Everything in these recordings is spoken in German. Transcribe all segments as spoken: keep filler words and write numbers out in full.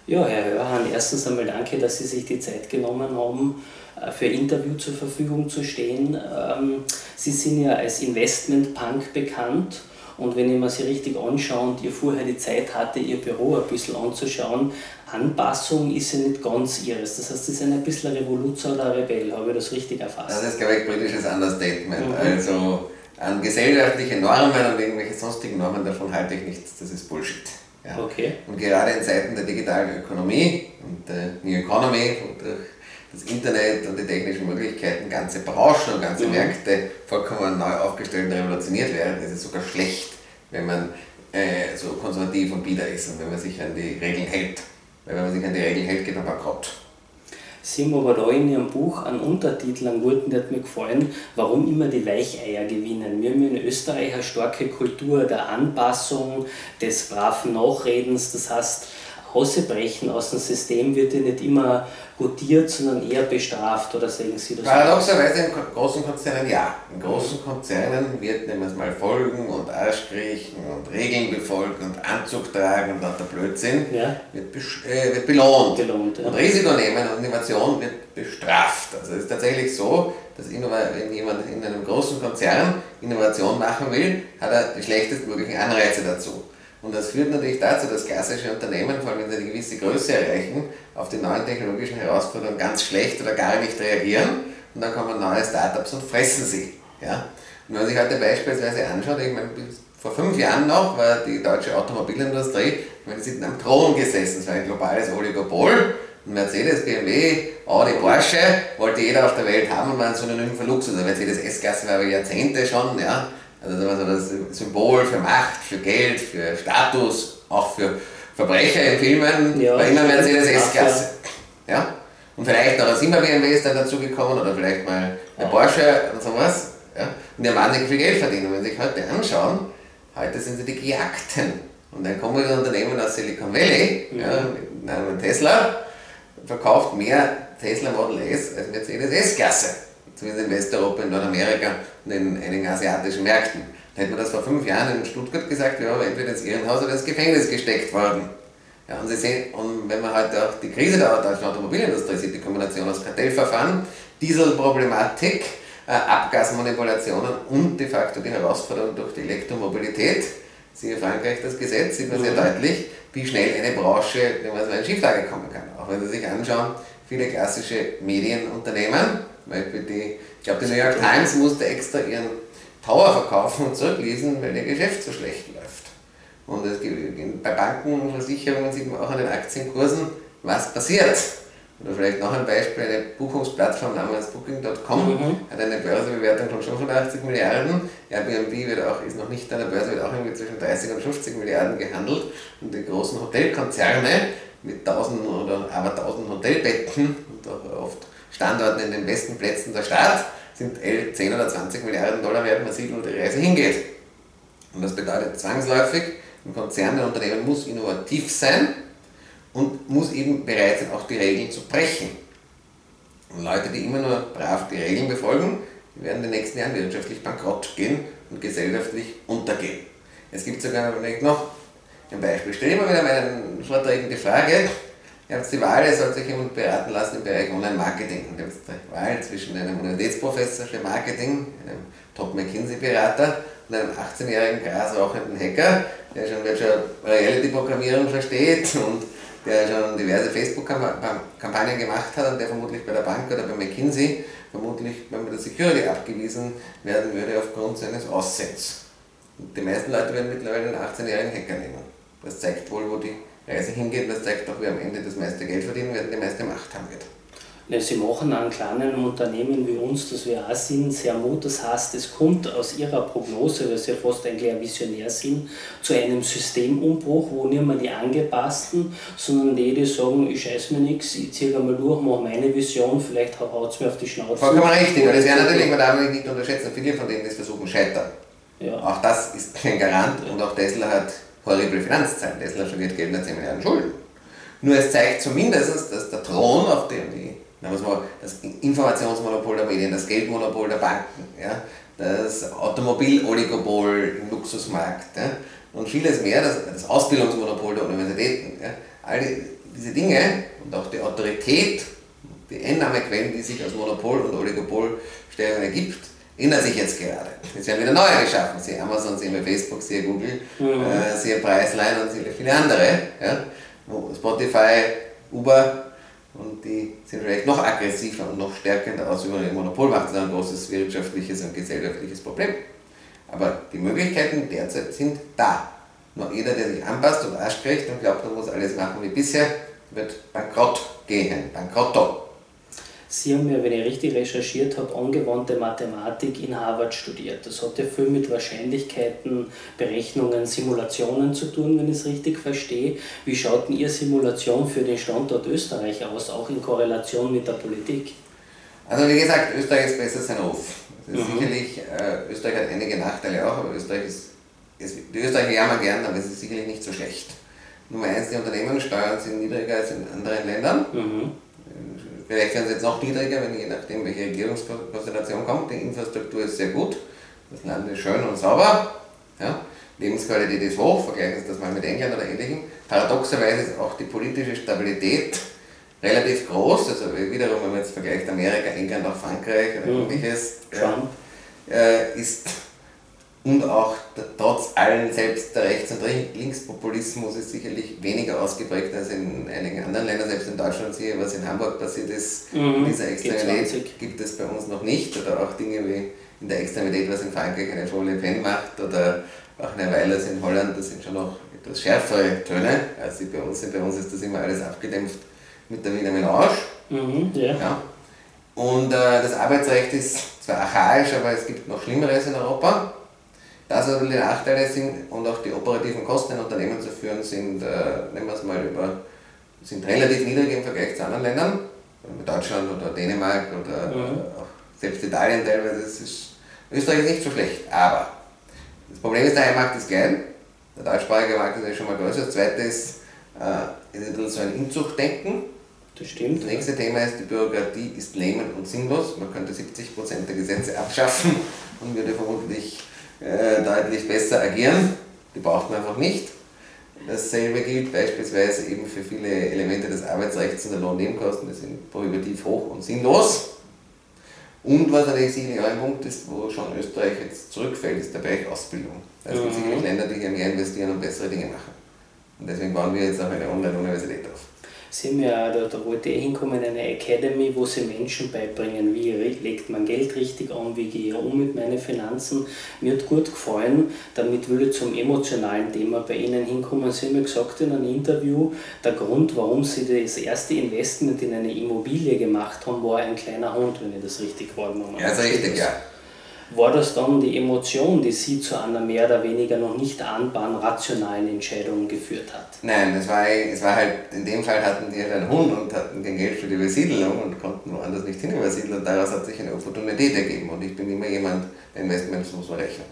Ja, Herr Hörhan, erstens einmal danke, dass Sie sich die Zeit genommen haben, für Interview zur Verfügung zu stehen. Sie sind ja als Investmentpunk bekannt und wenn ich mir Sie richtig anschaue und ihr vorher die Zeit hatte, Ihr Büro ein bisschen anzuschauen, Anpassung ist ja nicht ganz Ihres. Das heißt, Sie sind ein bisschen ein Revoluzer oder ein Rebell. Habe ich das richtig erfasst? Das ist, glaube ich, britisches Understatement. Mhm. Also an gesellschaftliche Normen und irgendwelche sonstigen Normen, davon halte ich nichts. Das ist Bullshit. Ja. Okay. Und gerade in Zeiten der digitalen Ökonomie und der New Economy und durch das Internet und die technischen Möglichkeiten ganze Branchen und ganze mhm. Märkte vollkommen neu aufgestellt und revolutioniert werden, ist es sogar schlecht, wenn man äh, so konservativ und bieder ist und wenn man sich an die Regeln hält. Weil wenn man sich an die Regeln hält, geht man bankrott. Sie haben aber da in Ihrem Buch einen Untertitel, einen guten, der hat mir gefallen, warum immer die Weicheier gewinnen. Wir haben in Österreich eine starke Kultur der Anpassung, des braven Nachredens, das heißt, Ausbrechen aus dem System wird ja nicht immer gutiert, sondern eher bestraft, oder sagen Sie das? Paradoxerweise in großen Konzernen ja. In großen Konzernen wird, nehmen wir es mal, Folgen und Arschkriechen und Regeln befolgen und Anzug tragen und lauter Blödsinn ja. wird, äh, wird belohnt. belohnt ja. Und Risiko nehmen und Innovation wird bestraft. Also es ist tatsächlich so, dass wenn jemand in einem großen Konzern Innovation machen will, hat er die schlechtestmöglichen Anreize dazu. Und das führt natürlich dazu, dass klassische Unternehmen, vor allem wenn sie eine gewisse Größe erreichen, auf die neuen technologischen Herausforderungen ganz schlecht oder gar nicht reagieren und dann kommen neue Startups und fressen sie. Ja? Und wenn man sich heute beispielsweise anschaut, ich meine, bis vor fünf Jahren noch war die deutsche Automobilindustrie, ich meine, die sind am Thron gesessen, es war ein globales Oligopol und Mercedes, B M W, Audi, Porsche wollte jeder auf der Welt haben und war ein Synonym für Luxus. Also Mercedes S-Klasse war über Jahrzehnte schon, ja. Also das war so das Symbol für Macht, für Geld, für Status, auch für Verbrecher in Filmen, ja, war immer Mercedes S-Klasse. Ja? Und vielleicht noch ein Sima B M W ist dann dazugekommen oder vielleicht mal ein Porsche und sowas. Ja? Und die haben wahnsinnig viel Geld verdient. Und wenn Sie sich heute anschauen, heute sind sie die Gejagten. Und ein kommender Unternehmen aus Silicon Valley, mhm. ja, mit einem Tesla, verkauft mehr Tesla Model S als Mercedes S-Klasse. Zumindest in Westeuropa, in Nordamerika und in einigen asiatischen Märkten. Da hätte man das vor fünf Jahren in Stuttgart gesagt, wir wären entweder ins Irrenhaus oder ins Gefängnis gesteckt worden. Ja, und, Sie sehen, und wenn man heute auch die Krise der deutschen Automobilindustrie sieht, die Kombination aus Kartellverfahren, Dieselproblematik, äh, Abgasmanipulationen und de facto die Herausforderung durch die Elektromobilität, siehe Frankreich das Gesetz, sieht man sehr deutlich, wie schnell eine Branche, wenn man so in Schieflage kommen kann. Auch wenn Sie sich anschauen, viele klassische Medienunternehmen, die, ich glaube, die New York Times musste extra ihren Tower verkaufen und zurücklesen, weil ihr Geschäft so schlecht läuft. Und es gibt, bei Banken und Versicherungen sieht man auch an den Aktienkursen, was passiert. Oder vielleicht noch ein Beispiel, eine Buchungsplattform namens Booking Punkt com mhm. hat eine Börsebewertung von fünfundachtzig Milliarden. Airbnb wird auch, ist noch nicht an der Börse, wird auch irgendwie zwischen dreißig und fünfzig Milliarden gehandelt. Und die großen Hotelkonzerne mit tausend oder aber tausend Hotelbetten und auch oft Standorten in den besten Plätzen der Stadt sind zehn oder zwanzig Milliarden Dollar wert, man sieht, wo die Reise hingeht. Und das bedeutet zwangsläufig, ein Konzern, ein Unternehmen muss innovativ sein und muss eben bereit sein, auch die Regeln zu brechen. Und Leute, die immer nur brav die Regeln befolgen, die werden in den nächsten Jahren wirtschaftlich bankrott gehen und gesellschaftlich untergehen. Es gibt sogar noch ein Beispiel. Stell dir mal wieder meinen Vorträgen die Frage, ihr habt die Wahl, ihr sollt euch jemand beraten lassen im Bereich Online-Marketing. Und ihr habt die Wahl zwischen einem Universitätsprofessor für Marketing, einem Top-McKinsey-Berater und einem achtzehnjährigen grasrauchenden Hacker, der schon, der schon Reality-Programmierung versteht und der schon diverse Facebook-Kampagnen gemacht hat und der vermutlich bei der Bank oder bei McKinsey vermutlich bei der Security abgewiesen werden würde aufgrund seines Aussehens. Und die meisten Leute werden mittlerweile einen achtzehnjährigen Hacker nehmen. Das zeigt wohl, wo die Reise hingeht, das zeigt auch, wer am Ende das meiste Geld verdienen wird und die meiste Macht haben wird. Ja, Sie machen an kleinen Unternehmen wie uns, das wir auch sind, sehr Mut. Das heißt, es kommt aus Ihrer Prognose, weil Sie ja fast eigentlich ein Visionär sind, zu einem Systemumbruch, wo nicht mehr die Angepassten, sondern die, die sagen, ich scheiß mir nichts, ich ziehe einmal durch, mache meine Vision, vielleicht haut es mir auf die Schnauze. Vollkommen richtig, weil das ja natürlich, man darf nicht unterschätzen, viele von denen das versuchen scheitern. Ja. Auch das ist kein Garant und auch Tesla hat horrible Finanzzahlen. Tesla verliert Geld mit zehn Milliarden Schulden. Nur es zeigt zumindest, dass der Thron, auf dem die, das Informationsmonopol der Medien, das Geldmonopol der Banken, ja, das Automobiloligopol im Luxusmarkt ja, und vieles mehr, das, das Ausbildungsmonopol der Universitäten, ja, all die, diese Dinge und auch die Autorität, die Einnahmequellen, die sich aus Monopol- und Oligopolstellungen ergibt, ändert sich jetzt gerade. Es werden wieder neue geschaffen, siehe Amazon, siehe Facebook, siehe Google, mhm. äh, siehe Priceline und siehe viele andere. Ja? Spotify, Uber, und die sind vielleicht noch aggressiver und noch stärker in der Ausübung der Monopolmacht. Das ist ein großes wirtschaftliches und gesellschaftliches Problem. Aber die Möglichkeiten derzeit sind da. Nur jeder, der sich anpasst und Arsch kriegt und glaubt, er muss alles machen wie bisher, wird bankrott gehen. Bankrotto. Sie haben ja, wenn ich richtig recherchiert habe, angewandte Mathematik in Harvard studiert. Das hat ja viel mit Wahrscheinlichkeiten, Berechnungen, Simulationen zu tun, wenn ich es richtig verstehe. Wie schaut denn Ihre Simulation für den Standort Österreich aus, auch in Korrelation mit der Politik? Also wie gesagt, Österreich ist besser sein Ruf. Also mhm. Sicherlich, äh, Österreich hat einige Nachteile auch, aber Österreich ist, ist die Österreicher jammern gern, aber es ist sicherlich nicht so schlecht. Nummer eins, die Unternehmenssteuern sind niedriger als in anderen Ländern. Mhm. Vielleicht werden sie jetzt noch niedriger, wenn je nachdem, welche Regierungskonstellation kommt. Die Infrastruktur ist sehr gut, das Land ist schön und sauber, ja. Lebensqualität ist hoch, vergleichen Sie das mal mit England oder Ähnlichem. Paradoxerweise ist auch die politische Stabilität relativ groß, also wiederum, wenn man jetzt vergleicht Amerika, England, auch Frankreich oder ähnliches, Trump. Äh, ist und auch trotz allem, selbst der Rechts- und Linkspopulismus ist sicherlich weniger ausgeprägt als in einigen anderen Ländern, selbst in Deutschland, sehe, was in Hamburg passiert ist, mhm, dieser Extremität gibt es bei uns noch nicht, oder auch Dinge wie in der Extremität, was in Frankreich eine Frau Le Pen macht, oder auch eine Weilers in Holland, das sind schon noch etwas schärfere Töne, als sie bei uns sind. Bei uns ist das immer alles abgedämpft mit der Wiener Melange. Mhm, yeah. Ja. Und äh, das Arbeitsrecht ist zwar archaisch, aber es gibt noch Schlimmeres in Europa. Das also die Nachteile sind und auch die operativen Kosten in Unternehmen zu führen sind, äh, nehmen wir es mal über, sind relativ niedrig im Vergleich zu anderen Ländern, wie Deutschland oder Dänemark oder mhm. auch selbst Italien teilweise. Es ist, Österreich ist nicht so schlecht, aber das Problem ist, der Heimmarkt ist klein, der deutschsprachige Markt ist ja schon mal größer. Das zweite ist, äh, ist ein bisschen so ein Inzuchtdenken. Das stimmt. Das nächste ja. Thema ist, die Bürokratie ist lähmend und sinnlos. Man könnte siebzig Prozent der Gesetze abschaffen und würde vermutlich Äh, deutlich besser agieren, die braucht man einfach nicht. Dasselbe gilt beispielsweise eben für viele Elemente des Arbeitsrechts und der Lohnnebenkosten, die sind prohibitiv hoch und sinnlos. Und was natürlich sicherlich auch ein Punkt ist, wo schon Österreich jetzt zurückfällt, ist der Bereich Ausbildung. Da gibt es mhm. sicherlich Länder, die hier mehr investieren und bessere Dinge machen. Und deswegen bauen wir jetzt auch eine Online-Universität auf. Sie haben ja, da, da wollte ich hinkommen, eine Academy, wo Sie Menschen beibringen, wie legt man Geld richtig an, wie gehe ich um mit meinen Finanzen. Mir hat gut gefallen, damit will ich zum emotionalen Thema bei Ihnen hinkommen. Sie haben ja gesagt in einem Interview, der Grund, warum Sie das erste Investment in eine Immobilie gemacht haben, war ein kleiner Hund, wenn ich das richtig wahrgenommen habe. Ja, das ist richtig, ja. War das dann die Emotion, die Sie zu einer mehr oder weniger noch nicht ahnbaren rationalen Entscheidung geführt hat? Nein, es war, es war halt, in dem Fall hatten die halt einen Hund und hatten kein Geld für die Übersiedlung und konnten woanders nicht hin übersiedeln und daraus hat sich eine Opportunität ergeben und ich bin immer jemand, der Investments muss man rechnen.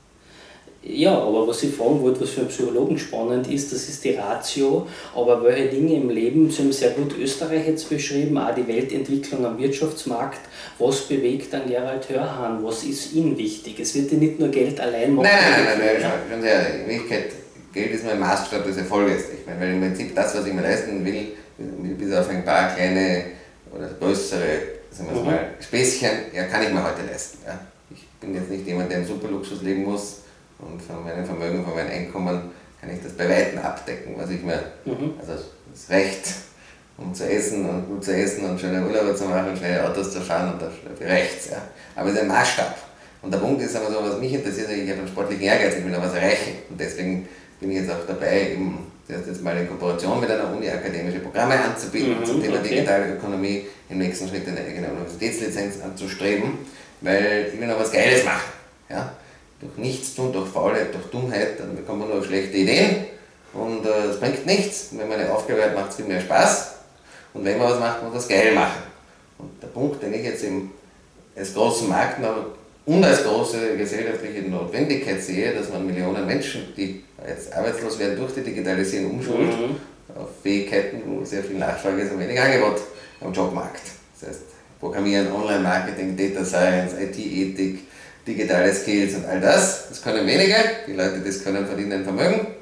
Ja, aber was ich fragen wollte, was für einen Psychologen spannend ist, das ist die Ratio, aber welche Dinge im Leben, Sie haben sehr gut Österreich jetzt beschrieben, auch die Weltentwicklung am Wirtschaftsmarkt, was bewegt dann Gerald Hörhan, was ist Ihnen wichtig? Es wird ja nicht nur Geld allein machen. Nein, nein, nein, nein, nein, schon sehr, in Wirklichkeit, Geld ist nur ein Maßstab des Erfolges. Ich meine, weil im Prinzip das, was ich mir leisten will, bis auf ein paar kleine oder größere, sagen wir es mal, Späßchen, ja, kann ich mir heute leisten. Ja. Ich bin jetzt nicht jemand, der im Superluxus leben muss. Und von meinem Vermögen, von meinem Einkommen kann ich das bei Weitem abdecken, was ich mir, mhm. also das Recht, um zu essen und gut zu essen und schöne Urlaube zu machen und schnelle Autos zu fahren und dafür rechts. Ja. Aber es ist ein Maßstab. Und der Punkt ist, aber so, was mich interessiert, ich habe einen sportlichen Ehrgeiz, ich will noch was erreichen. Und deswegen bin ich jetzt auch dabei, eben zuerst jetzt mal in Kooperation mit einer Uni akademische Programme anzubieten mhm, zum Thema okay. digitale Ökonomie, im nächsten Schritt eine eigene Universitätslizenz anzustreben, weil ich will noch was Geiles machen. Ja. Durch Nichtstun, durch Faulheit, durch Dummheit, dann bekommt man nur auf schlechte Ideen und äh, das bringt nichts. Und wenn man eine Aufgabe hat, macht es viel mehr Spaß und wenn man was macht, muss man das geil machen. Und der Punkt, den ich jetzt im, als großen Markt noch und als große gesellschaftliche Notwendigkeit sehe, dass man Millionen Menschen, die jetzt arbeitslos werden durch die Digitalisierung, umschult mhm. auf Fähigkeiten, wo sehr viel Nachfrage ist und wenig Angebot am Jobmarkt. Das heißt, Programmieren, Online-Marketing, Data Science, I T-Ethik, digitale Skills und all das, das können wenige, die Leute, die das können, verdienen ein Vermögen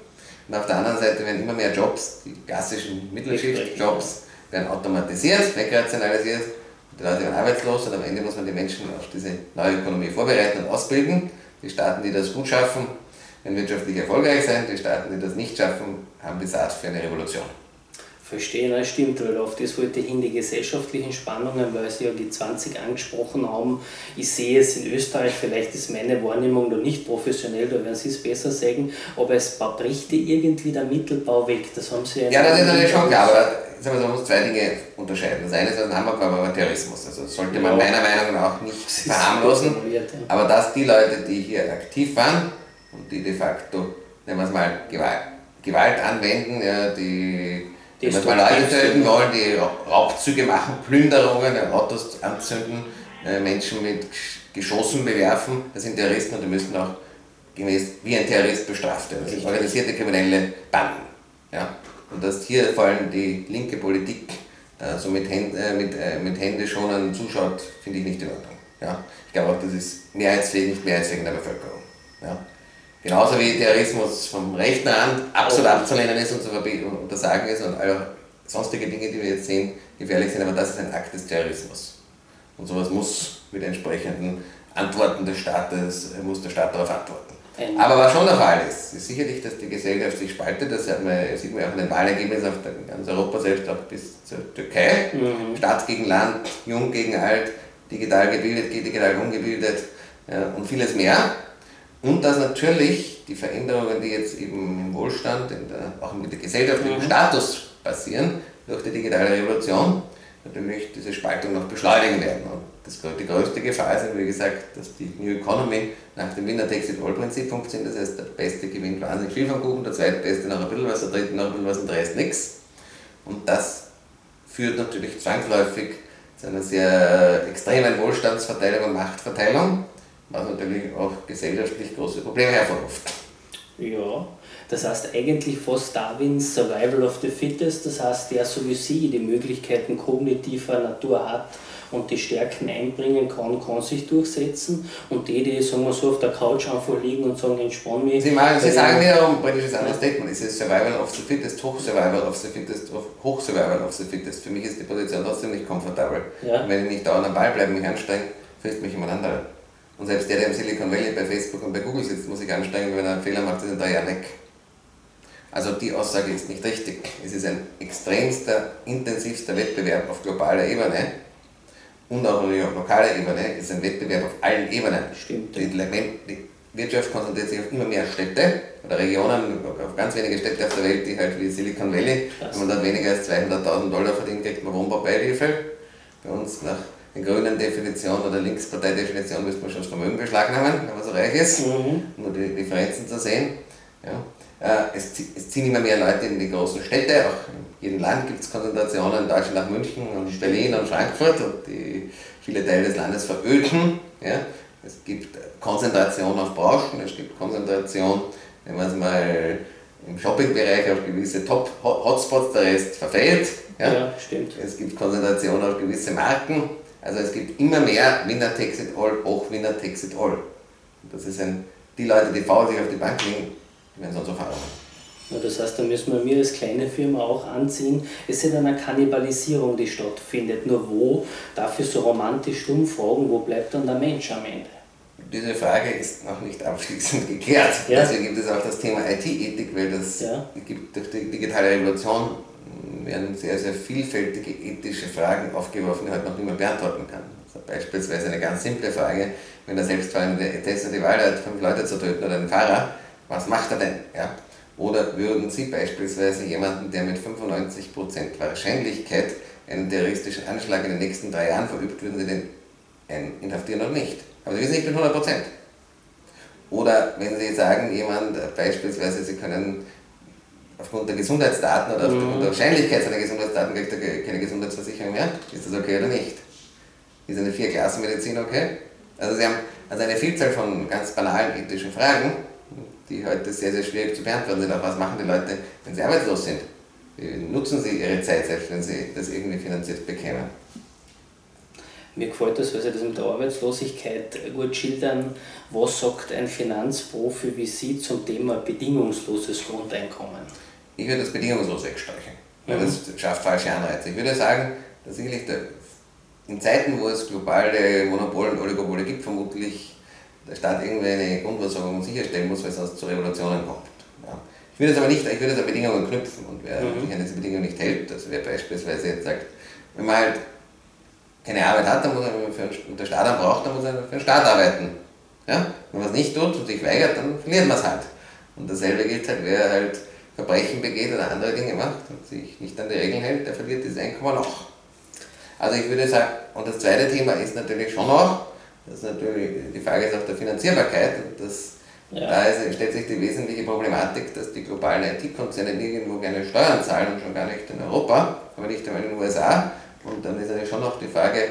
Und auf der anderen Seite werden immer mehr Jobs, die klassischen Mittelschicht-Jobs, werden automatisiert, wegrationalisiert. Die Leute werden arbeitslos und am Ende muss man die Menschen auf diese neue Ökonomie vorbereiten und ausbilden. Die Staaten, die das gut schaffen, werden wirtschaftlich erfolgreich sein. Die Staaten, die das nicht schaffen, haben die Saat für eine Revolution. Verstehen, das stimmt, weil auf das wollte ich hin, die gesellschaftlichen Spannungen, weil Sie ja G zwanzig angesprochen haben. Ich sehe es in Österreich, vielleicht ist meine Wahrnehmung noch nicht professionell, da werden Sie es besser sagen, aber es bricht irgendwie der Mittelbau weg. Das haben Sie ja, das ist natürlich schon klar, aber sagen wir, man muss zwei Dinge unterscheiden. Das eine ist ein Hamburger Terrorismus, also das sollte man ja meiner Meinung nach auch nicht verharmlosen, aber dass die Leute, die hier aktiv waren und die de facto, nennen wir es mal, Gewalt, Gewalt anwenden, ja, die Wenn wir mal Leute töten wollen, die Raubzüge machen, Plünderungen, Autos anzünden, Menschen mit Geschossen bewerfen, das sind Terroristen und die müssen auch gemäß wie ein Terrorist bestraft werden. Das sind organisierte kriminelle Banden. Ja? Und dass hier vor allem die linke Politik äh, so mit, Händ, äh, mit, äh, mit Hände schonen zuschaut, finde ich nicht in Ordnung. Ja? Ich glaube auch, das ist mehrheitsfähig, nicht mehrheitsfähig in der Bevölkerung. Ja? Genauso wie Terrorismus vom rechten Rand absolut abzulehnen ist und zu untersagen ist und alle sonstige Dinge, die wir jetzt sehen, gefährlich sind, aber das ist ein Akt des Terrorismus. Und sowas muss mit entsprechenden Antworten des Staates, muss der Staat darauf antworten. Aber was schon der Fall ist, ist sicherlich, dass die Gesellschaft sich spaltet, das sieht man, sieht man auch in den Wahlergebnissen auf ganz Europa, selbst auch bis zur Türkei. Mhm. Stadt gegen Land, jung gegen alt, digital gebildet, digital ungebildet ja, und vieles mehr. Und dass natürlich die Veränderungen, die jetzt eben im Wohlstand, in der, auch mit dem gesellschaftlichen mhm. Status passieren, durch die digitale Revolution, natürlich diese Spaltung noch beschleunigen werden. Und das, die größte Gefahr ist, wie gesagt, dass die New Economy nach dem Winner-Takes-it-all-Prinzip funktioniert. Das heißt, der Beste gewinnt wahnsinnig viel vom Kuchen, der Zweitbeste noch ein bisschen was, der Dritte noch ein bisschen was und der Rest nichts. Und das führt natürlich zwangsläufig zu einer sehr extremen Wohlstandsverteilung und Machtverteilung, was natürlich auch gesellschaftlich große Probleme hervorruft. Ja, das heißt eigentlich fast Darwins Survival of the Fittest, das heißt, der so wie Sie die Möglichkeiten kognitiver Natur hat und die Stärken einbringen kann, kann sich durchsetzen und die, die sagen wir so auf der Couch einfach liegen und sagen, entspann mich. Sie, meinen, Sie sagen wiederum, britisches Understatement, es ist Survival of the Fittest, Hoch-Survival of the Fittest, Hoch-Survival of the Fittest. Für mich ist die Position trotzdem nicht komfortabel. Ja. Wenn ich nicht dauernd am Ball bleibe, mich anstrenge, frisst mich jemand anderer. Und selbst der, der im Silicon Valley bei Facebook und bei Google sitzt, muss sich anstrengen, wenn er einen Fehler macht, ist in drei Jahren weg. Also die Aussage ist nicht richtig. Es ist ein extremster, intensivster Wettbewerb auf globaler Ebene und auch auf lokaler Ebene. Es ist ein Wettbewerb auf allen Ebenen. Stimmt. Die, die Wirtschaft konzentriert sich auf immer mehr Städte oder Regionen, auf ganz wenige Städte auf der Welt, die halt wie Silicon Valley, Klasse. Wenn man dort weniger als zweihunderttausend Dollar verdient, kriegt man Wohnbaubeihilfe. Bei uns nach der grünen Definition oder Linkspartei-Definition müsste man schon das Vermögen beschlagnahmen, wenn man so reich ist, mhm. nur die Differenzen zu sehen. Ja. Es, es ziehen immer mehr Leute in die großen Städte, auch in jedem Land gibt es Konzentrationen, in Deutschland nach München und Berlin und Frankfurt und die viele Teile des Landes veröden. Ja. Es gibt Konzentration auf Branchen, es gibt Konzentration, wenn man es mal im Shoppingbereich auf gewisse Top-Hotspots, der Rest verfällt. Ja. Ja, stimmt. Es gibt Konzentration auf gewisse Marken, also es gibt immer mehr Winner takes it all, auch Winner takes it all. Und das ist ein, die Leute, die faul sich auf die Bank legen, die werden sonst so fahren. Ja, das heißt, da müssen wir mir als kleine Firma auch anziehen. Es ist eine Kannibalisierung, die stattfindet. Nur wo, dafür so romantisch dumm fragen, wo bleibt dann der Mensch am Ende? Diese Frage ist noch nicht abschließend geklärt. Ja. Deswegen gibt es auch das Thema I T-Ethik, weil das ja. gibt durch die digitale Revolution werden sehr, sehr vielfältige ethische Fragen aufgeworfen, die heute noch niemand beantworten kann. Also beispielsweise eine ganz simple Frage, wenn der selbstfahrende Tesla die Wahl hat, fünf Leute zu töten oder einen Fahrer, was macht er denn? Ja? Oder würden Sie beispielsweise jemanden, der mit fünfundneunzig Prozent Wahrscheinlichkeit einen terroristischen Anschlag in den nächsten drei Jahren verübt, würden Sie den inhaftieren oder nicht? Aber Sie wissen nicht mit hundert Prozent. Oder wenn Sie sagen, jemand beispielsweise, Sie können aufgrund der Gesundheitsdaten oder aufgrund mhm. der Wahrscheinlichkeit seiner Gesundheitsdaten kriegt er keine Gesundheitsversicherung mehr, ist das okay oder nicht? Ist eine Vier-Klassen-Medizin okay? Also Sie haben also eine Vielzahl von ganz banalen ethischen Fragen, die heute sehr, sehr schwierig zu beantworten sind. Auch was machen die Leute, wenn sie arbeitslos sind? Wie nutzen sie ihre Zeit, selbst wenn sie das irgendwie finanziert bekämen? Mir gefällt das, weil Sie das mit der Arbeitslosigkeit gut schildern. Was sagt ein Finanzprofi wie Sie zum Thema bedingungsloses Grundeinkommen? Ich würde das bedingungslos wegstreichen, weil Mhm. das schafft falsche Anreize. Ich würde sagen, dass sicherlich der, in Zeiten, wo es globale Monopole und Oligopole gibt, vermutlich der Staat irgendwie eine Grundversorgung sicherstellen muss, weil es sonst zu Revolutionen kommt. Ja. Ich würde es aber nicht, ich würde es an Bedingungen knüpfen, und wer Mhm. sich an diese Bedingungen nicht hält, also wer beispielsweise jetzt sagt, wenn man halt keine Arbeit hat, dann muss er für einen, und der Staat dann braucht, dann muss er für den Staat arbeiten. Ja? Wenn man es nicht tut und sich weigert, dann verliert man es halt. Und dasselbe gilt halt, wer halt Verbrechen begeht oder andere Dinge macht und sich nicht an die Regeln hält, der verliert dieses Einkommen auch. Also ich würde sagen, und das zweite Thema ist natürlich schon auch, das ist natürlich, die Frage ist auch der Finanzierbarkeit, und das, ja. Da ist, stellt sich die wesentliche Problematik, dass die globalen I T-Konzerne nirgendwo keine Steuern zahlen und schon gar nicht in Europa, aber nicht einmal in den U S A. Und dann ist natürlich schon noch die Frage,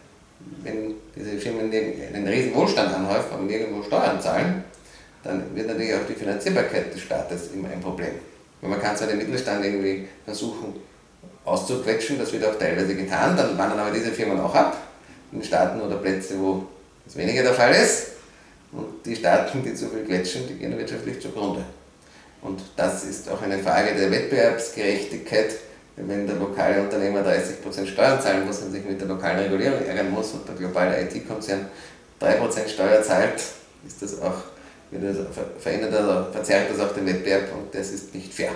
wenn diese Firmen einen riesen Wohlstand anhäufen, aber nirgendwo Steuern zahlen, dann wird natürlich auch die Finanzierbarkeit des Staates immer ein Problem. Weil man kann zwar den Mittelstand irgendwie versuchen auszuquetschen, das wird auch teilweise getan, dann wandern aber diese Firmen auch ab, in Staaten oder Plätze, wo das weniger der Fall ist. Und die Staaten, die zu viel quetschen, die gehen wirtschaftlich zugrunde. Und das ist auch eine Frage der Wettbewerbsgerechtigkeit. Wenn der lokale Unternehmer dreißig Prozent Steuern zahlen muss und sich mit der lokalen Regulierung ärgern muss und der globale I T-Konzern drei Prozent Steuer zahlt, ist das auch, das, verändert das, verzerrt das auch den Wettbewerb, und das ist nicht fair.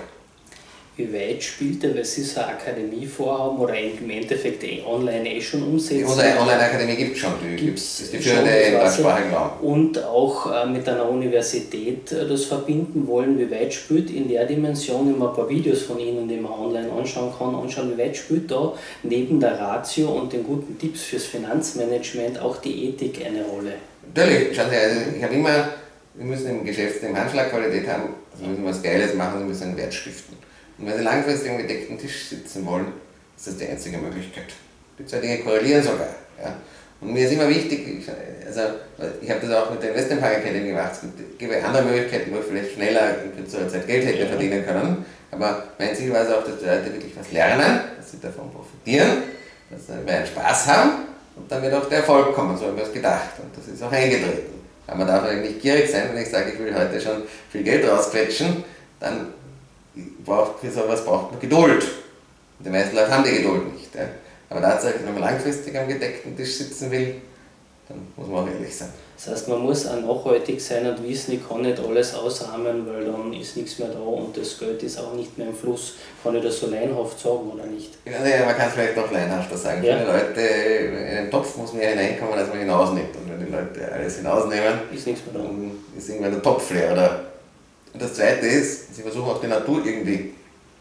Wie weit spielt er, weil Sie so eine Akademie vorhaben oder im Endeffekt online eh schon umsetzen? Unsere Online-Akademie gibt es schon, die Gibt's ist die führende im deutschsprachigen Raum. Und auch äh, mit einer Universität äh, das verbinden wollen, wie weit spielt in der Dimension, immer ein paar Videos von Ihnen, die man online anschauen kann, anschauen, wie weit spielt da neben der Ratio und den guten Tipps fürs Finanzmanagement auch die Ethik eine Rolle? Natürlich, schauen Sie, also ich habe immer, wir müssen im Geschäft eine Handschlagqualität haben, also wir müssen was Geiles machen, wir müssen einen Wert stiften. Und wenn Sie langfristig am gedeckten Tisch sitzen wollen, ist das die einzige Möglichkeit. Die zwei Dinge korrelieren sogar. Ja. Und mir ist immer wichtig, ich, also ich habe das auch mit der Investment Bank Academy gemacht, es gibt andere Möglichkeiten, wo ich vielleicht schneller in kürzerer Zeit Geld hätte verdienen können. Aber mein Ziel war es auch, dass die Leute wirklich was lernen, dass sie davon profitieren, dass sie einen Spaß haben, und dann wird auch der Erfolg kommen, so haben wir es gedacht. Und das ist auch eingetreten. Aber man darf eigentlich nicht gierig sein, wenn ich sage, ich will heute schon viel Geld rausquetschen, dann braucht, für sowas braucht man Geduld. Und die meisten Leute haben die Geduld nicht. Ja. Aber tatsächlich, wenn man langfristig am gedeckten Tisch sitzen will, dann muss man auch ehrlich sein. Das heißt, man muss auch nachhaltig sein und wissen, ich kann nicht alles ausrahmen, weil dann ist nichts mehr da und das Geld ist auch nicht mehr im Fluss. Kann ich das so leinhaft sagen oder nicht? Ja, man kann es vielleicht auch leinhafter sagen. Ja. Viele Leute, in einen Topf muss mehr hineinkommen, als man hinausnimmt. Und wenn die Leute alles hinausnehmen, ist nichts mehr da. Dann ist irgendwann der Topf leer. Oder? Und das Zweite ist, sie versuchen auch die Natur irgendwie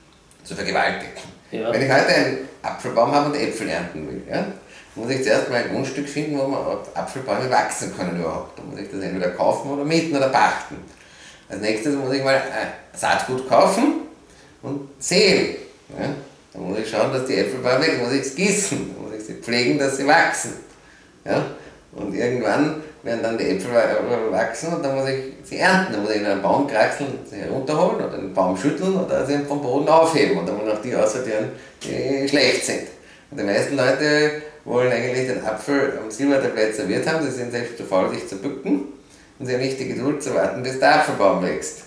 zu vergewaltigen. Ja. Wenn ich heute einen Apfelbaum habe und Äpfel ernten will, ja, muss ich zuerst mal ein Grundstück finden, wo man Apfelbäume wachsen können überhaupt. Da muss ich das entweder kaufen oder mieten oder pachten. Als nächstes muss ich mal ein Saatgut kaufen und säen. Ja. Dann muss ich schauen, dass die Äpfelbäume, da muss ich es gießen, da muss ich sie pflegen, dass sie wachsen. Ja. Und irgendwann werden dann die Äpfel wachsen und dann muss ich sie ernten. Dann muss ich einen Baum kraxeln und sie herunterholen oder einen Baum schütteln oder sie vom Boden aufheben und dann muss ich auch die aussortieren, die schlecht sind. Und die meisten Leute wollen eigentlich den Apfel am Silbertablett serviert haben, sie sind selbst zu faul, sich zu bücken, und sie haben nicht die Geduld zu warten, bis der Apfelbaum wächst.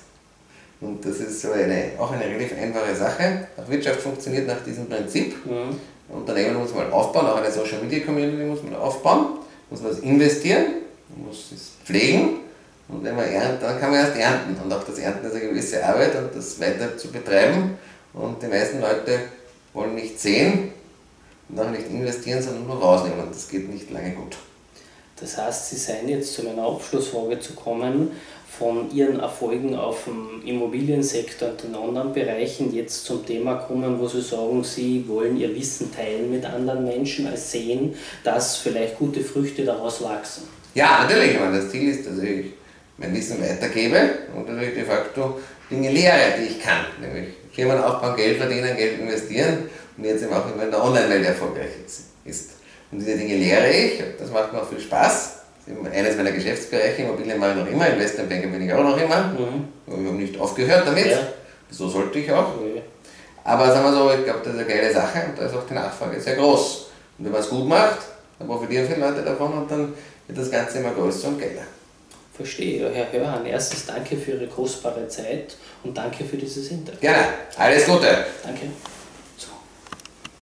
Und das ist so eine, auch eine relativ einfache Sache. Auch Wirtschaft funktioniert nach diesem Prinzip. Mhm. Unternehmen muss man aufbauen, auch eine Social Media Community muss man aufbauen, muss man investieren, man muss es pflegen, und wenn man erntet, dann kann man erst ernten. Und auch das Ernten ist eine gewisse Arbeit und das weiter zu betreiben. Und die meisten Leute wollen nicht sehen und auch nicht investieren, sondern nur rausnehmen, und das geht nicht lange gut. Das heißt, Sie seien jetzt, zu meiner Abschlussfrage zu kommen, von Ihren Erfolgen auf dem Immobiliensektor und den anderen Bereichen jetzt zum Thema kommen, wo Sie sagen, Sie wollen Ihr Wissen teilen mit anderen Menschen, als sehen, dass vielleicht gute Früchte daraus wachsen. Ja, natürlich. Ich meine, das Ziel ist, dass ich mein Wissen weitergebe und natürlich de facto Dinge lehre, die ich kann. Nämlich Firmen aufbauen, Geld verdienen, Geld investieren und jetzt eben auch immer in der Online-Welt erfolgreich ist. Und diese Dinge lehre ich, das macht mir auch viel Spaß. Das ist eines meiner Geschäftsbereiche, Immobilien mache ich noch immer, Investmentbanker bin ich auch noch immer. Mhm. Ich habe nicht aufgehört damit, ja. So sollte ich auch. Ja. Aber sagen wir so, ich glaube, das ist eine geile Sache und da ist auch die Nachfrage sehr groß. Und wenn man es gut macht, dann profitieren viele Leute davon und dann wird das Ganze immer größer und geiler. Verstehe. Herr Hörhan, erstens danke für Ihre kostbare Zeit und danke für dieses Interview. Gerne, alles Gute. Danke.